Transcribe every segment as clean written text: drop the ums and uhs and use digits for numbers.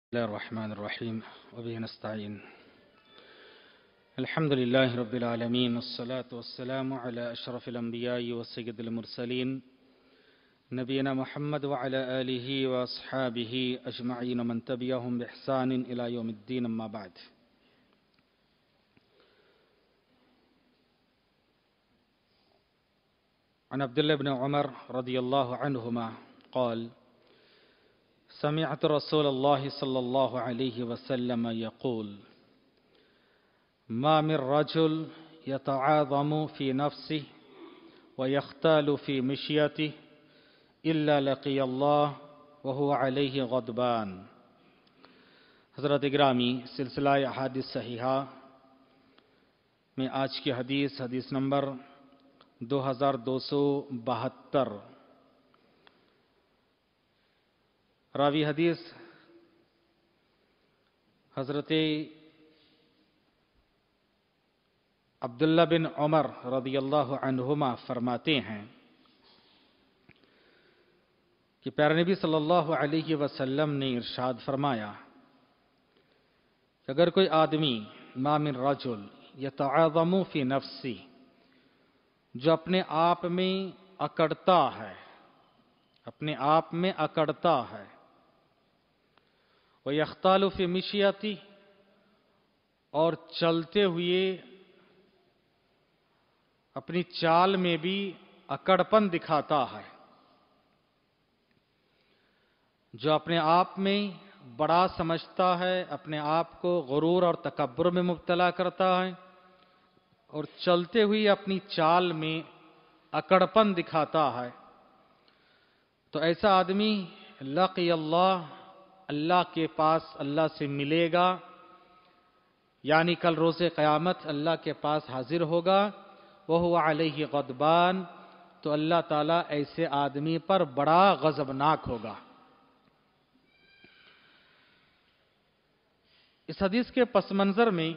الله الرحمن الرحيم وبه نستعين. الحمد لله رب العالمين والصلاة والسلام على أشرف الأنبياء وسيد المرسلين نبينا محمد وعلى آله وأصحابه أجمعين ومن تبعهم بإحسان إلى يوم الدين. أما بعد. عن عبد الله بن عمر رضي الله عنهما قال: سمعت رسول الله صلى الله عليه وسلم يقول: ما من رجل يتعاظم في نفسه ويختال في مشيته إلا لقي الله وهو عليه غضبان. حضرت گرامی، سلسلہ احادیث صحیحہ میں آج کی حدیث نمبر 2272. راوی حدیث حضرت عبداللہ بن عمر رضی اللہ عنہما فرماتے ہیں کہ پیارے نبی صلی اللہ علیہ وسلم نے ارشاد فرمایا کہ اگر کوئی آدمی ما من رجل یتعاظم فی نفسی، جو اپنے آپ میں اکڑتا ہے، وَيَخْتَالُ فِي مِشْيَتِهِ، اور چلتے ہوئے اپنی چال میں بھی اکڑپن دکھاتا ہے، جو اپنے آپ میں بڑا سمجھتا ہے، اپنے آپ کو غرور اور تکبر میں مبتلا کرتا ہے اور چلتے ہوئے اپنی چال میں اکڑپن دکھاتا ہے، تو ایسا آدمی لقی اللہ کے پاس اللہ سے ملے گا، یعنی کل روز قیامت اللہ کے پاس حاضر ہوگا. وَهُوَ عَلَيْهِ غَضْبَانٌ، تو اللہ تعالیٰ ایسے آدمی پر بڑا غضبناک ہوگا. اس حدیث کے پس منظر میں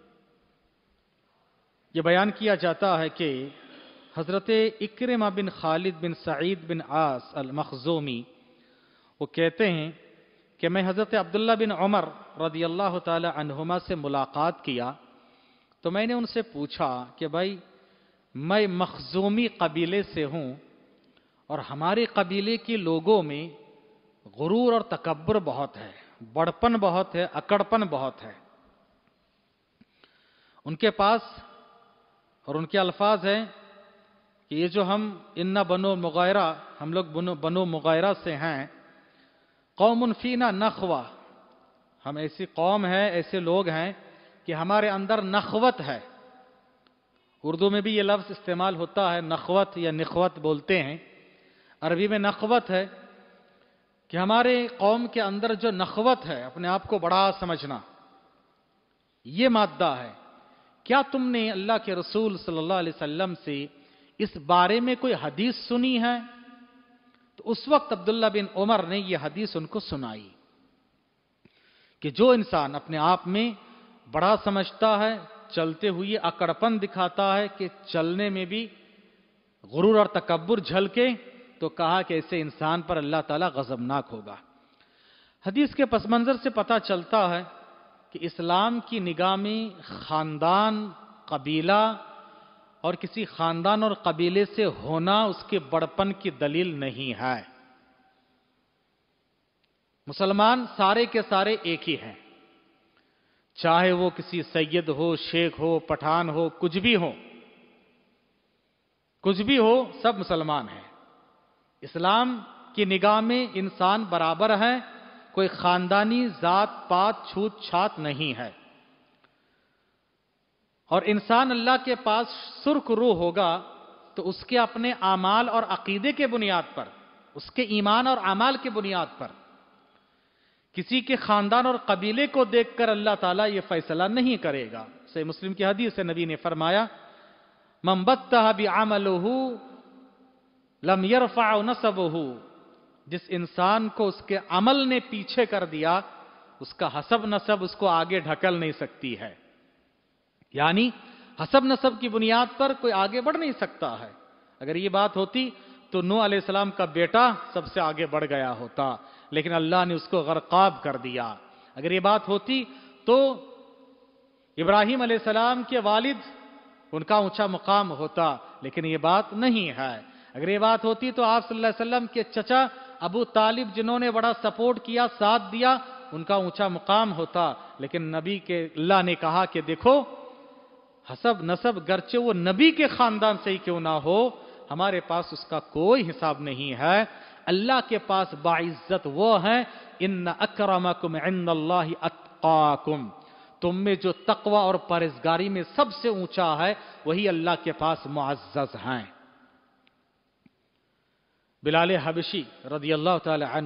یہ بیان کیا جاتا ہے کہ حضرت اکرمہ بن خالد بن سعید بن عاص المخزومی وہ کہتے ہیں کہ میں حضرت عبداللہ بن عمر رضی اللہ تعالی عنہما سے ملاقات کیا تو میں نے ان سے پوچھا کہ بھائی، میں مخزومی قبیلے سے ہوں اور ہمارے قبیلے کے لوگوں میں غرور اور تکبر بہت ہے، بڑپن بہت ہے، اکڑپن بہت ہے. ان کے پاس اور ان کے الفاظ ہیں کہ یہ جو ہم بنو مغیرہ، ہم لوگ بنو مغیرہ سے ہیں، قوم فینا نخوہ، ہم ایسی قوم ہے، ایسے لوگ ہیں کہ ہمارے اندر نخوت ہے. اردو میں بھی یہ لفظ استعمال ہوتا ہے، نخوت یا نخوت بولتے ہیں. عربی میں نخوت ہے کہ ہمارے قوم کے اندر جو نخوت ہے، اپنے آپ کو بڑا سمجھنا، یہ مادہ ہے. کیا تم نے اللہ کے رسول صلی اللہ علیہ وسلم سے اس بارے میں کوئی حدیث سنی ہے؟ تو اس وقت عبداللہ بن عمر نے یہ حدیث ان کو سنائی کہ جو انسان اپنے آپ میں بڑا سمجھتا ہے، چلتے ہوئے اکڑپن دکھاتا ہے کہ چلنے میں بھی غرور اور تکبر جھلکے، تو کہا کہ ایسے انسان پر اللہ تعالیٰ غضبناک ہوگا. حدیث کے پس منظر سے پتہ چلتا ہے کہ اسلام کی نگاہ میں خاندان، قبیلہ اور کسی خاندان اور قبیلے سے ہونا اس کے بڑپن کی دلیل نہیں ہے. مسلمان سارے کے سارے ایک ہی ہیں، چاہے وہ کسی سید ہو، شیخ ہو، پٹھان ہو، کچھ بھی ہو، سب مسلمان ہیں. اسلام کی نگاہ میں انسان برابر ہے، کوئی خاندانی ذات پات چھوت چھات نہیں ہے. اور انسان اللہ کے پاس سرخ روح ہوگا تو اس کے اپنے اعمال اور عقیدے کے بنیاد پر، اس کے ایمان اور اعمال کے بنیاد پر، کسی کے خاندان اور قبیلے کو دیکھ کر اللہ تعالیٰ یہ فیصلہ نہیں کرے گا. صحیح مسلم کی حدیث ہے، نبی نے فرمایا من بطہ بعملہ لم یرفع نسبہ، جس انسان کو اس کے عمل نے پیچھے کر دیا، اس کا حسب نسب اس کو آگے ڈھکل نہیں سکتی ہے. یعنی حسب نسب کی بنیاد پر کوئی آگے بڑھ نہیں سکتا ہے. اگر یہ بات ہوتی تو نوح علیہ السلام کا بیٹا سب سے آگے بڑھ گیا ہوتا، لیکن اللہ نے اس کو غرقاب کر دیا. اگر یہ بات ہوتی تو ابراہیم علیہ السلام کے والد ان کا اونچا مقام ہوتا، لیکن یہ بات نہیں ہے۔ اگر یہ بات ہوتی تو آپ صلی اللہ علیہ وسلم کے چچا ابو طالب جنہوں نے بڑا سپورٹ کیا، ساتھ دیا، ان کا اونچا مقام ہوتا، لیکن نبی کے اللہ نے کہا کہ دیکھو حسب نسب گرچہ وہ نبی کے خاندان سے ہی کیوں نہ ہو، ہمارے پاس اس کا کوئی حساب نہیں ہے۔ اللہ کے پاس باعزت وہ ہیں، ان اکرمکم عند اللہ اتقاکم، تم میں جو تقوی اور پرہیزگاری میں سب سے اونچا ہے وہی اللہ کے پاس معزز ہیں۔ بلال حبشی رضی اللہ تعالی عنہ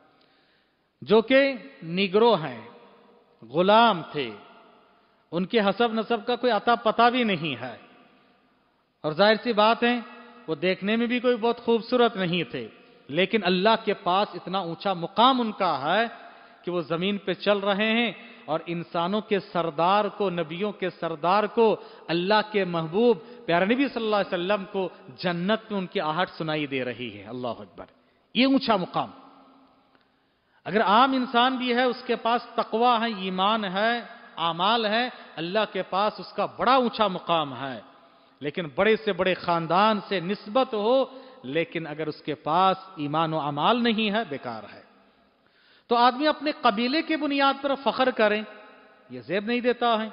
جو کہ نیگرو ہیں، غلام تھے، ان کے حسب نسب کا کوئی عطا پتہ بھی نہیں ہے، اور ظاہر سی بات ہے وہ دیکھنے میں بھی کوئی بہت خوبصورت نہیں تھے، لیکن اللہ کے پاس اتنا اونچا مقام ان کا ہے کہ وہ زمین پہ چل رہے ہیں اور انسانوں کے سردار کو، نبیوں کے سردار کو، اللہ کے محبوب پیارے نبی صلی اللہ علیہ وسلم کو جنت میں ان کی آہٹ سنائی دے رہی ہے۔ اللہ اکبر، یہ اونچا مقام۔ اگر عام انسان بھی ہے، اس کے پاس تقوی ہے، ایمان ہے، اعمال ہے، اللہ کے پاس اس کا بڑا اونچا مقام ہے، لیکن بڑے سے بڑے خاندان سے نسبت ہو، لیکن اگر اس کے پاس ایمان و اعمال نہیں ہے، بیکار ہے۔ تو آدمی اپنے قبیلے کی بنیاد پر فخر کریں، یہ زیب نہیں دیتا ہے،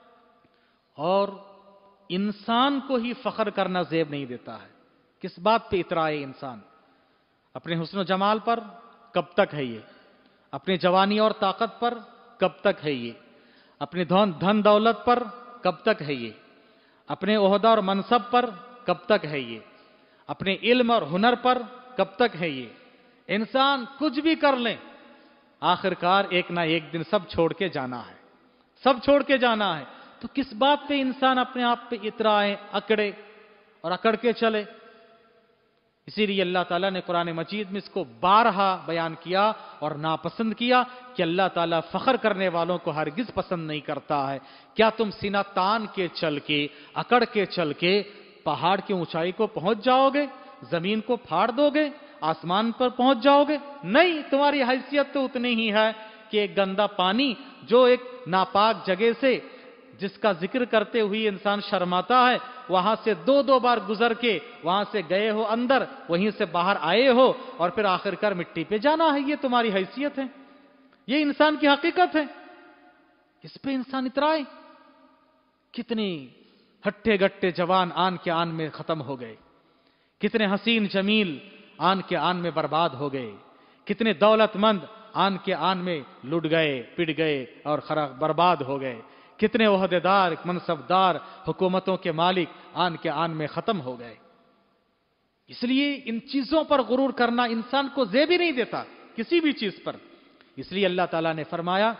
اور انسان کو ہی فخر کرنا زیب نہیں دیتا ہے۔ کس بات پہ اترائے انسان؟ اپنے حسن و جمال پر کب تک ہے یہ؟ اپنے جوانی اور طاقت پر کب تک ہے یہ؟ اپنے دھن دولت پر کب تک ہے یہ؟ اپنے عہدہ اور منصب پر کب تک ہے یہ؟ اپنے علم اور ہنر پر کب تک ہے یہ؟ انسان کچھ بھی کر لیں، آخرکار ایک نہ ایک دن سب چھوڑ کے جانا ہے، سب چھوڑ کے جانا ہے۔ تو کس بات پہ انسان اپنے آپ پہ اترائے، اکڑے اور اکڑ کے چلے؟ اسی لیے اللہ تعالیٰ نے قرآن مجید میں اس کو بارہا بیان کیا اور ناپسند کیا کہ اللہ تعالیٰ فخر کرنے والوں کو ہرگز پسند نہیں کرتا ہے۔ کیا تم سینہ تان کے چل کے، اکڑ کے چل کے پہاڑ کی اونچائی کو پہنچ جاؤ گے؟ زمین کو پھاڑ دو گے؟ آسمان پر پہنچ جاؤ گے؟ نہیں، تمہاری حیثیت تو اتنی ہی ہے کہ ایک گندا پانی جو ایک ناپاک جگہ سے، جس کا ذکر کرتے ہوئے انسان شرماتا ہے، وہاں سے دو بار گزر کے وہاں سے گئے ہو اندر، وہیں سے باہر آئے ہو، اور پھر آخرکار مٹی پہ جانا ہے۔ یہ تمہاری حیثیت ہے، یہ انسان کی حقیقت ہے۔ اس پہ انسان اترائے؟ کتنے ہٹے گٹے جوان آن کے آن میں ختم ہو گئے، کتنے حسین جمیل آن کے آن میں برباد ہو گئے، کتنے دولت مند آن کے آن میں لٹ گئے، پٹ گئے اور برباد ہو گئے، کتنے عہدیدار، منصبدار، حکومتوں کے مالک آن کے آن میں ختم ہو گئے۔ اس لیے ان چیزوں پر غرور کرنا انسان کو زیب ہی نہیں دیتا، کسی بھی چیز پر۔ اس لیے اللہ تعالیٰ نے فرمایا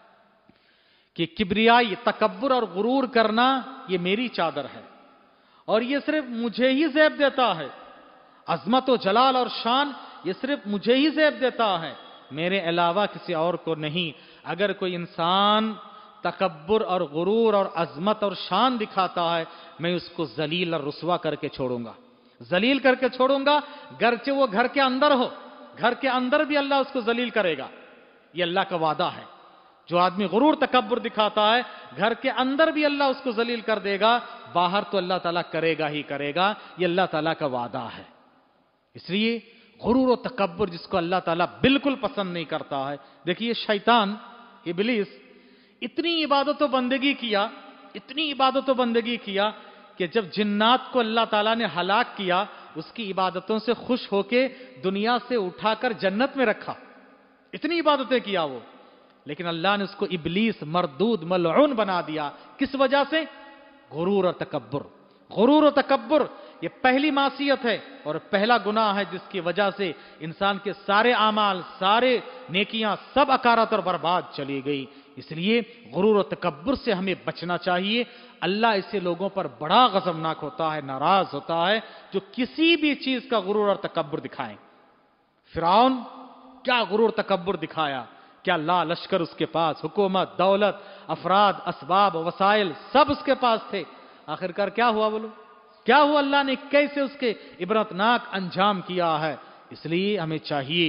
کہ کبریائی، تکبر اور غرور کرنا یہ میری چادر ہے، اور یہ صرف مجھے ہی زیب دیتا ہے۔ عظمت و جلال اور شان یہ صرف مجھے ہی زیب دیتا ہے، میرے علاوہ کسی اور کو نہیں۔ اگر کوئی انسان تکبر اور غرور اور عظمت اور شان دکھاتا ہے، میں اس کو ذلیل اور رسوا کر کے چھوڑوں گا، ذلیل کر کے چھوڑوں گا، گرچہ وہ گھر کے اندر ہو، گھر کے اندر بھی اللہ اس کو ذلیل کرے گا۔ یہ اللہ کا وعدہ ہے۔ جو آدمی غرور تکبر دکھاتا ہے، گھر کے اندر بھی اللہ اس کو ذلیل کر دے گا، باہر تو اللہ تعالیٰ کرے گا ہی کرے گا۔ یہ اللہ تعالیٰ کا وعدہ ہے۔ اس لیے غرور و تکبر جس کو اللہ تعالیٰ بالکل پسند نہیں کرتا ہے۔ دیکھیے شیطان، ابلیس اتنی عبادت و بندگی کیا، اتنی عبادت و بندگی کیا کہ جب جنات کو اللہ تعالیٰ نے ہلاک کیا، اس کی عبادتوں سے خوش ہو کے دنیا سے اٹھا کر جنت میں رکھا، اتنی عبادتیں کیا وہ، لیکن اللہ نے اس کو ابلیس مردود ملعون بنا دیا۔ کس وجہ سے؟ غرور اور تکبر۔ غرور و تکبر یہ پہلی معصیت ہے اور پہلا گناہ ہے جس کی وجہ سے انسان کے سارے اعمال، سارے نیکیاں سب اکارت اور برباد چلی گئی۔ اس لیے غرور و تکبر سے ہمیں بچنا چاہیے۔ اللہ ایسے لوگوں پر بڑا غضبناک ہوتا ہے، ناراض ہوتا ہے جو کسی بھی چیز کا غرور اور تکبر دکھائیں۔ فرعون کیا غرور تکبر دکھایا، کیا لا لشکر اس کے پاس، حکومت، دولت، افراد، اسباب، وسائل سب اس کے پاس تھے، آخرکار کیا ہوا بولو؟ کیا ہوا؟ اللہ نے کیسے اس کے عبرتناک انجام کیا ہے۔ اس لیے ہمیں چاہیے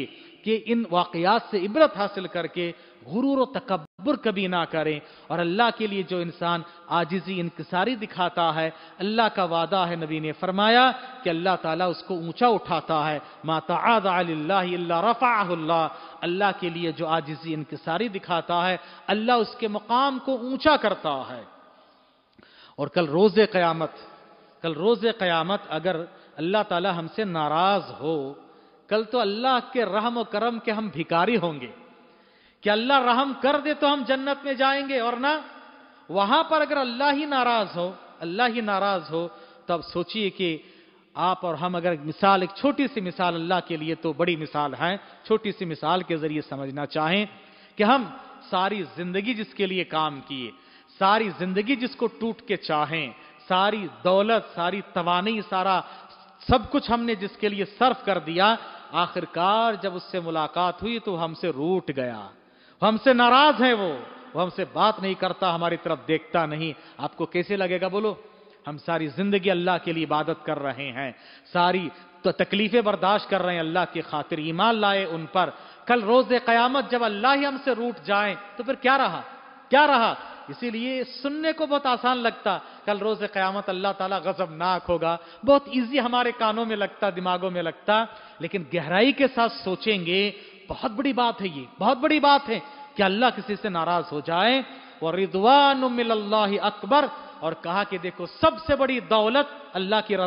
कि इन वाकयात से इबरत हासिल करके गुरूर और तकब्बुर कभी ना करें। और अल्लाह के लिए जो इंसान आजिज़ी इंकिसारी दिखाता है, अल्लाह का वादा है, नबी ने फरमाया कि अल्लाह ताला उसको ऊंचा उठाता है। मा तआदा लिल्लाहि इल्ला रफ़अहुल्लाह, अल्लाह के लिए जो आजिज़ी इंकिसारी दिखाता है, अल्लाह उसके मकाम को ऊंचा करता है। और कल रोज़े क़यामत अगर अल्लाह ताला हमसे नाराज हो, कल तो अल्लाह के रहम और करम के हम भिखारी होंगे कि अल्लाह रहम कर दे तो हम जन्नत में जाएंगे, और ना वहां पर अगर अल्लाह ही नाराज हो तो अब सोचिए कि आप और हम अगर मिसाल, एक छोटी सी मिसाल, अल्लाह के लिए तो बड़ी मिसाल है, छोटी सी मिसाल के जरिए समझना चाहें कि हम सारी जिंदगी जिसके लिए काम किए, सारी जिंदगी जिसको टूट के चाहें, सारी दौलत, सारी तवानी, सारा सब कुछ हमने जिसके लिए सर्फ कर दिया, आखिरकार जब उससे मुलाकात हुई तो हमसे रूठ गया, हमसे नाराज है, वो हमसे बात नहीं करता, हमारी तरफ देखता नहीं। आपको कैसे लगेगा बोलो? हम सारी जिंदगी अल्लाह के लिए इबादत कर रहे हैं, सारी तो तकलीफें बर्दाश्त कर रहे हैं, अल्लाह की खातिर ईमान लाए उन पर। कल रोज़े क़यामत जब अल्लाह ही हमसे रूठ जाए तो फिर क्या रहा? इसीलिए सुनने को बहुत आसान लगता, कल रोज़े क़यामत अल्लाह ताला गज़बनाक होगा, बहुत इजी हमारे कानों में लगता, दिमागों में लगता, लेकिन गहराई के साथ सोचेंगे बहुत बड़ी बात है, ये बहुत बड़ी बात है कि अल्लाह किसी से नाराज हो जाए। और रिदवानुम मिनल्लाहि अकबर, और कहा कि देखो सबसे बड़ी दौलत अल्लाह की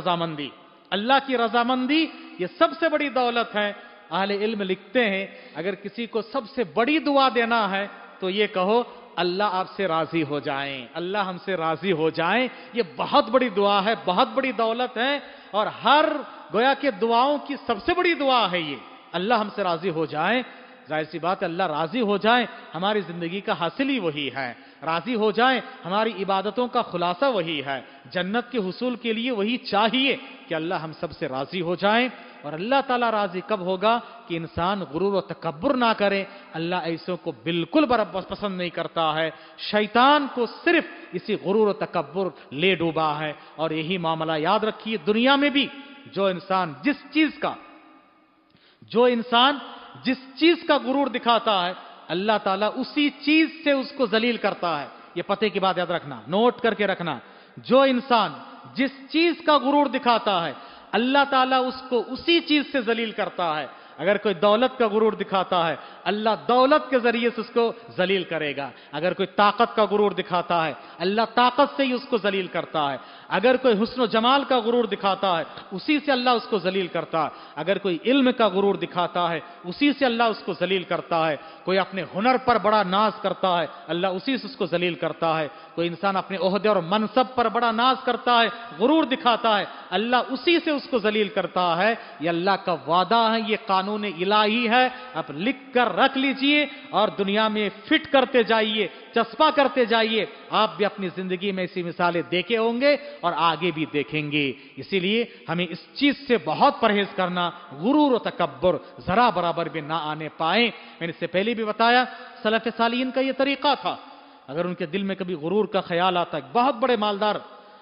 रजामंदी, ये सबसे बड़ी दौलत है। अहले इल्म लिखते हैं अगर किसी को सबसे बड़ी दुआ देना है तो ये कहो अल्लाह आपसे राजी हो जाएं, अल्लाह हमसे राजी हो जाएं, ये बहुत बड़ी दुआ है, बहुत बड़ी दौलत है। और हर गोया के दुआओं की सबसे बड़ी दुआ है ये, अल्लाह हमसे राजी हो जाए। जाहिर सी बात है, अल्लाह राजी हो जाए हमारी जिंदगी का हासिल ही वही है, राजी हो जाए हमारी इबादतों का खुलासा वही है, जन्नत के हुसूल के लिए वही चाहिए कि अल्लाह हम सबसे राजी हो जाए। और अल्लाह ताला राजी कब होगा कि इंसान गुरूर और तकब्बुर ना करे। अल्लाह ऐसों को बिल्कुल पसंद नहीं करता है, शैतान को सिर्फ इसी गुरूर और तकब्बुर ले डूबा है। और यही मामला याद रखिए दुनिया में भी, जो इंसान जिस चीज का गुरूर दिखाता है, अल्लाह ताला उसी चीज से उसको जलील करता है। ये पते की बात याद रखना, नोट करके रखना। जो इंसान जिस चीज का गुरूर दिखाता है, अल्लाह ताला उसको उसी चीज से जलील करता है। अगर कोई दौलत का गुरूर दिखाता है, अल्लाह दौलत के जरिए से उसको जलील करेगा। अगर कोई ताकत का गुरूर दिखाता है, अल्लाह ताकत से ही उसको जलील करता है। अगर कोई हुस्न जमाल का गुरूर दिखाता है, उसी से अल्लाह उसको जलील करता है। अगर कोई इल्म का गुरूर दिखाता है, उसी से अल्लाह उसको जलील करता है। कोई अपने हुनर पर बड़ा नाज करता है, अल्लाह उसी से उसको जलील करता है। कोई इंसान अपने ओहदे और मनसब पर बड़ा नाज करता है, गुरूर दिखाता है, अल्लाह उसी से उसको जलील करता है। ये अल्लाह का वादा है, ये कानून इलाही है। आप लिख कर रख लीजिए और दुनिया में फिट करते जाइए, चस्पा करते जाइए। आप भी अपनी जिंदगी में ऐसी मिसालें देखे होंगे और आगे भी देखेंगे। इसीलिए हमें इस चीज से बहुत परहेज करना, गुरूर और तकब्बुर जरा बराबर भी ना आने पाए। मैंने इससे पहले भी बताया, सलफ सालीन का यह तरीका था, अगर उनके दिल में कभी गुरूर का ख्याल आता, बहुत बड़े मालदार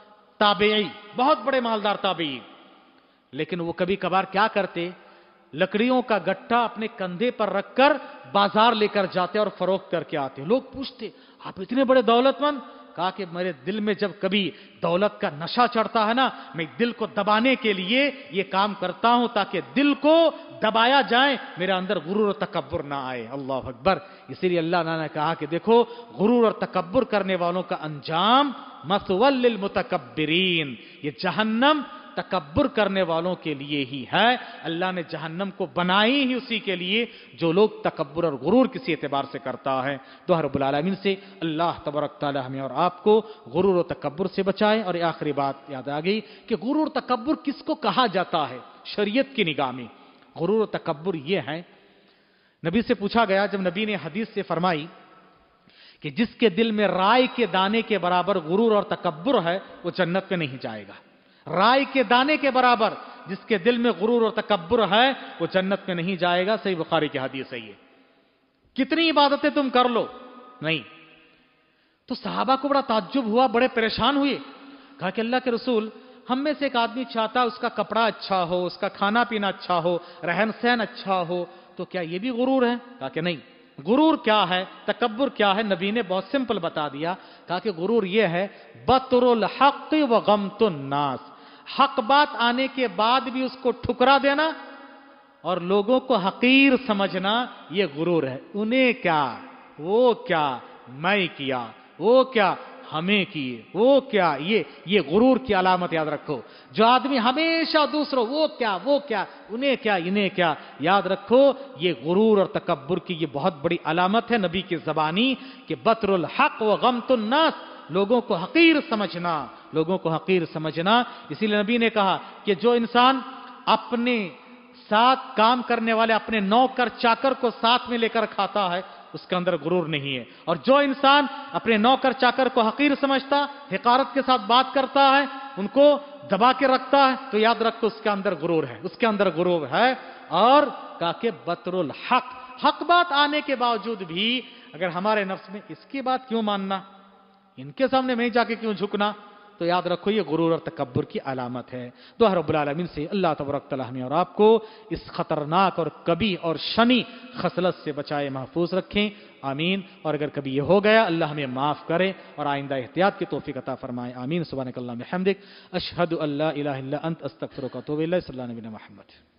ताबेई, लेकिन वो कभी कभार क्या करते, लकड़ियों का गट्टा अपने कंधे पर रखकर बाजार लेकर जाते और फरोख्त करके आते। लोग पूछते, आप इतने बड़े दौलतमंद? कहा कि मेरे दिल में जब कभी दौलत का नशा चढ़ता है ना, मैं दिल को दबाने के लिए ये काम करता हूं ताकि दिल को दबाया जाए, मेरे अंदर गुरूर और तकब्बुर ना आए। अल्लाह अकबर। इसीलिए अल्लाह ने कहा कि देखो, गुरूर और तकब्बुर करने वालों का अंजाम मसवल लिल मुतकब्बिरीन, ये जहन्नम तकब्बुर करने वालों के लिए ही है। अल्लाह ने जहन्नम को बनाई ही उसी के लिए जो लोग तकब्बुर और गुरूर किसी एतबार से करता है। दुआ रब्बुल आलमीन से अल्लाह तबारक तआला हमें और आपको गुरूर और तकब्बुर से बचाए। और आखिरी बात याद आ गई कि गुरूर और तकब्बुर किसको कहा जाता है शरीयत की निगाह में। गुरूर और तकब्बुर ये है, नबी से पूछा गया, जब नबी ने हदीस से फरमाई कि जिसके दिल में राई के दाने के बराबर गुरूर और तकब्बुर है, वो जन्नत में नहीं जाएगा। राई के दाने के बराबर जिसके दिल में गुरूर और तकब्बुर है, वो जन्नत में नहीं जाएगा। सही बुखारी की हदीस है ये। कितनी इबादतें तुम कर लो, नहीं। तो सहाबा को बड़ा ताज्जुब हुआ, बड़े परेशान हुए। कहा कि अल्लाह के रसूल, हम में से एक आदमी चाहता है उसका कपड़ा अच्छा हो, उसका खाना पीना अच्छा हो, रहन सहन अच्छा हो, तो क्या ये भी गुरूर है? कहा कि नहीं। गुरूर क्या है, तकब्बुर क्या है? नबी ने बहुत सिंपल बता दिया। कहा कि गुरूर ये है बतरुल हक़ व गमतुन नास, हक बात आने के बाद भी उसको ठुकरा देना और लोगों को हकीर समझना, ये गुरूर है। उन्हें क्या, वो क्या, मैं किया, वो क्या, हमें किए, वो क्या, ये गुरूर की अलामत याद रखो। जो आदमी हमेशा दूसरों वो क्या, उन्हें क्या, इन्हें क्या, याद रखो, ये गुरूर और तकब्बुर की ये बहुत बड़ी अलामत है नबी की ज़बानी कि बतरुल हक़ व गमतुन नास, लोगों को हकीर समझना, लोगों को हकीर समझना। इसीलिए नबी ने कहा कि जो इंसान अपने साथ काम करने वाले अपने नौकर चाकर को साथ में लेकर खाता है, उसके अंदर गुरूर नहीं है। और जो इंसान अपने नौकर चाकर को हकीर समझता, हिकारत के साथ बात करता है, उनको दबा के रखता है, तो याद रखो उसके अंदर गुरूर है, उसके अंदर गुरूर है। और कहा कि बतरुल हक, हक बात आने के बावजूद भी अगर हमारे नफ्स में इसकी बात क्यों मानना, इनके सामने मैं जाके क्यों झुकना, तो याद रखो ये गुरूर और तकब्बुर की अलामत है। दुआ रब्बुल आलमीन से अल्लाह तबारक तआला हमें और आपको इस खतरनाक और कभी और शनी खसलत से बचाए, महफूज रखें, आमीन। और अगर कभी ये हो गया, अल्लाह हमें माफ़ करे और आइंदा एहतियात की तौफीक अता फरमाए, आमीन। सुब्हानकल्लाहुम्मा व बिहम्दिक, अशहदु अल्ला इलाहा इल्ला अंत, अस्तगफिरुका व अतूबु इलैक। सल्लल्लाहु अलैहि वसल्लम।